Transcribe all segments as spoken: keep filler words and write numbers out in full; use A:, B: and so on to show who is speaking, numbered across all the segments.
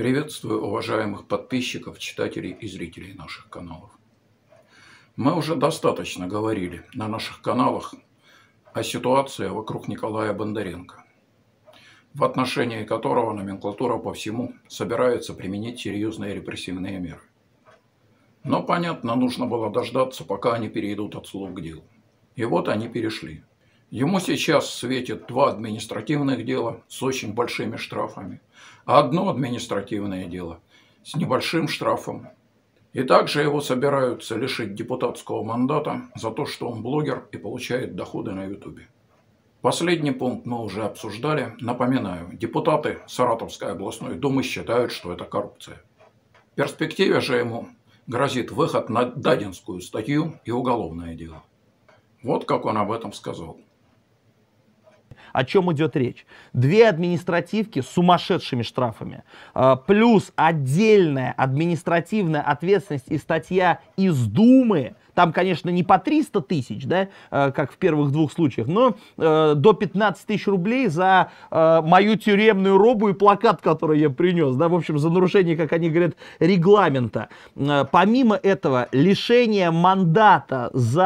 A: Приветствую уважаемых подписчиков, читателей и зрителей наших каналов. Мы уже достаточно говорили на наших каналах о ситуации вокруг Николая Бондаренко, в отношении которого номенклатура по всему собирается применить серьезные репрессивные меры. Но, понятно, нужно было дождаться, пока они перейдут от слов к делу. И вот они перешли. Ему сейчас светит два административных дела с очень большими штрафами, а одно административное дело с небольшим штрафом. И также его собираются лишить депутатского мандата за то, что он блогер и получает доходы на ютубе. Последний пункт мы уже обсуждали. Напоминаю, депутаты Саратовской областной думы считают, что это коррупция. В перспективе же ему грозит выход на Дадинскую статью и уголовное дело. Вот как он об этом сказал.
B: О чем идет речь? Две административки с сумасшедшими штрафами, плюс отдельная административная ответственность и статья из Думы. Там, конечно, не по триста тысяч, да, как в первых двух случаях, но э, до пятнадцати тысяч рублей за э, мою тюремную робу и плакат, который я принес, да, в общем, за нарушение, как они говорят, регламента. Э, помимо этого, лишение мандата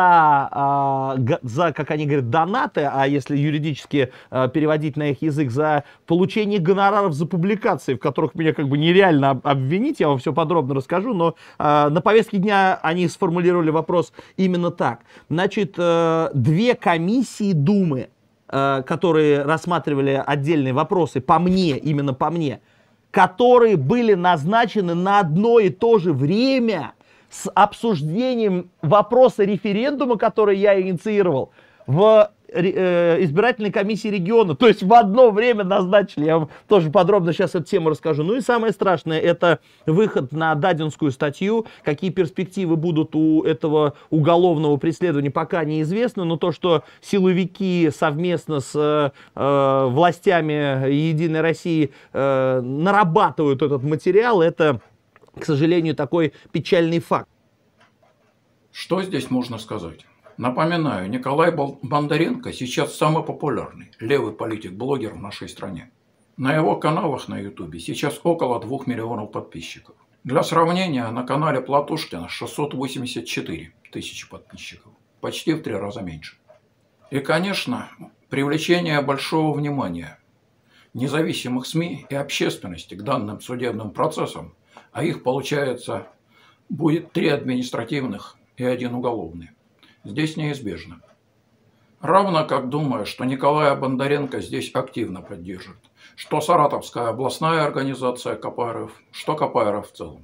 B: за, э, за, как они говорят, донаты, а если юридически э, переводить на их язык, за получение гонораров за публикации, в которых меня как бы нереально обвинить, я вам все подробно расскажу, но э, на повестке дня они сформулировали вопрос именно так. Значит, две комиссии Думы, которые рассматривали отдельные вопросы, по мне, именно по мне, которые были назначены на одно и то же время с обсуждением вопроса референдума, который я инициировал, в избирательной комиссии региона. То есть в одно время назначили. Я вам тоже подробно сейчас эту тему расскажу. Ну и самое страшное, это выход на Дадинскую статью. Какие перспективы будут у этого уголовного преследования, пока неизвестно. Но то, что силовики совместно с э, властями Единой России э, нарабатывают этот материал, это, к сожалению, такой печальный факт.
A: Что здесь можно сказать? Напоминаю, Николай Бондаренко сейчас самый популярный левый политик-блогер в нашей стране. На его каналах на ютубе сейчас около двух миллионов подписчиков. Для сравнения, на канале Платошкина шестьсот восемьдесят четыре тысячи подписчиков. Почти в три раза меньше. И, конечно, привлечение большого внимания независимых СМИ и общественности к данным судебным процессам, а их, получается, будет три административных и один уголовный. Здесь неизбежно. Равно как думаю, что Николая Бондаренко здесь активно поддержит, что Саратовская областная организация КПРФ, что КПРФ в целом.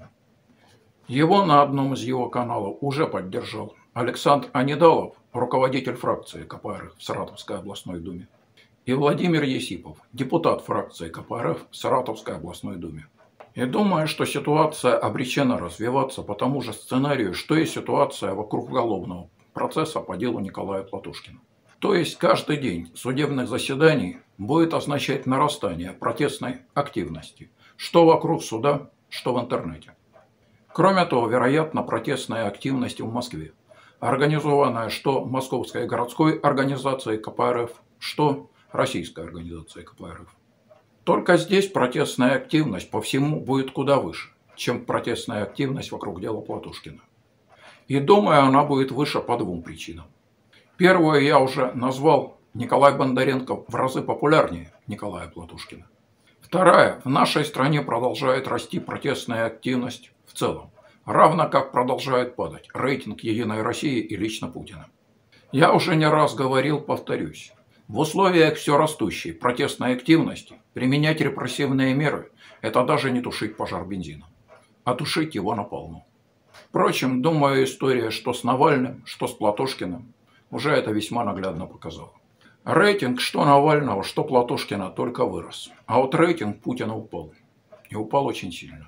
A: Его на одном из его каналов уже поддержал Александр Анидалов, руководитель фракции КПРФ в Саратовской областной думе, и Владимир Есипов, депутат фракции КПРФ в Саратовской областной думе. И думаю, что ситуация обречена развиваться по тому же сценарию, что и ситуация вокруг уголовного процесса по делу Николая Платошкина. То есть каждый день судебных заседаний будет означать нарастание протестной активности, что вокруг суда, что в интернете. Кроме того, вероятно, протестная активность в Москве, организованная что Московской городской организацией КПРФ, что Российской организацией КПРФ. Только здесь протестная активность по всему будет куда выше, чем протестная активность вокруг дела Платошкина. И думаю, она будет выше по двум причинам. Первую я уже назвал: Николай Бондаренко в разы популярнее Николая Платошкина. Вторая: в нашей стране продолжает расти протестная активность в целом, равно как продолжает падать рейтинг Единой России и лично Путина. Я уже не раз говорил, повторюсь, в условиях все растущей протестной активности применять репрессивные меры – это даже не тушить пожар бензином, а тушить его наполну. Впрочем, думаю, история что с Навальным, что с Платошкиным уже это весьма наглядно показала. Рейтинг что Навального, что Платошкина только вырос, а вот рейтинг Путина упал. И упал очень сильно.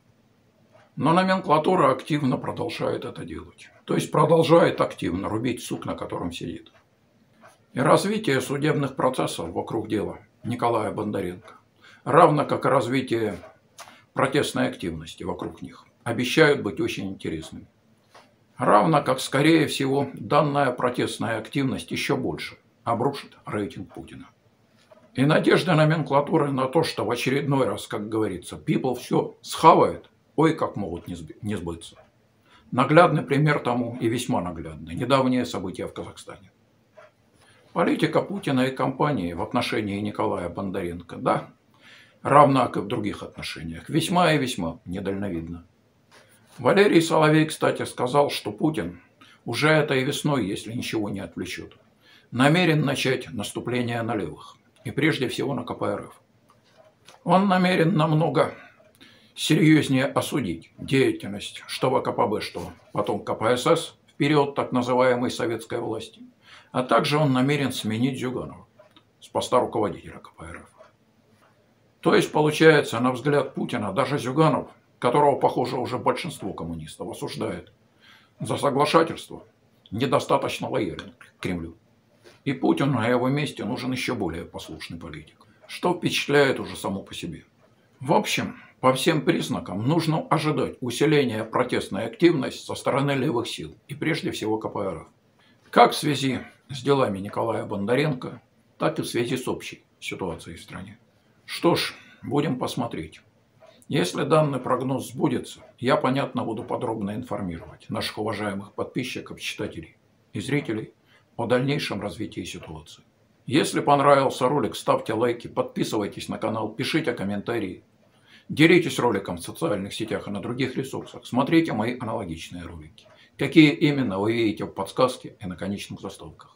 A: Но номенклатура активно продолжает это делать. То есть продолжает активно рубить сук, на котором сидит. И развитие судебных процессов вокруг дела Николая Бондаренко, равно как и развитие протестной активности вокруг них, обещают быть очень интересными. Равно как, скорее всего, данная протестная активность еще больше обрушит рейтинг Путина. И надежда номенклатуры на то, что в очередной раз, как говорится, people все схавает, ой, как могут не сбыться. Наглядный пример тому и весьма наглядный. Недавние события в Казахстане. Политика Путина и компании в отношении Николая Бондаренко, да, равна, как и в других отношениях, весьма и весьма недальновидна. Валерий Соловей, кстати, сказал, что Путин уже этой весной, если ничего не отвлечет, намерен начать наступление на левых, и прежде всего на ка пэ эр эф. Он намерен намного серьезнее осудить деятельность что вэ ка пэ бэ, что потом ка пэ эс эс в период так называемой советской власти, а также он намерен сменить Зюганова с поста руководителя ка пэ эр эф. То есть, получается, на взгляд Путина, даже Зюганов, которого, похоже, уже большинство коммунистов осуждает за соглашательство, недостаточно лоялен к Кремлю. И Путину на его месте нужен еще более послушный политик, что впечатляет уже само по себе. В общем, по всем признакам нужно ожидать усиления протестной активности со стороны левых сил и прежде всего ка пэ эр эф. Как в связи с делами Николая Бондаренко, так и в связи с общей ситуацией в стране. Что ж, будем посмотреть. Если данный прогноз сбудется, я, понятно, буду подробно информировать наших уважаемых подписчиков, читателей и зрителей о дальнейшем развитии ситуации. Если понравился ролик, ставьте лайки, подписывайтесь на канал, пишите комментарии. Делитесь роликом в социальных сетях и на других ресурсах. Смотрите мои аналогичные ролики. Какие именно вы видите в подсказке и на конечных заставках.